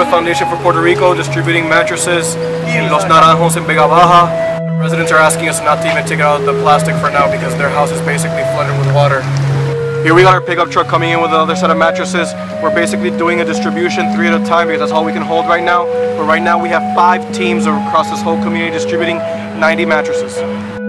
Naruto Foundation for Puerto Rico, distributing mattresses in Los Naranjos in Vega Baja. Residents are asking us not to even take out the plastic for now because their house is basically flooded with water. Here we got our pickup truck coming in with another set of mattresses. We're basically doing a distribution 3 at a time because that's all we can hold right now. But right now we have 5 teams across this whole community distributing 90 mattresses.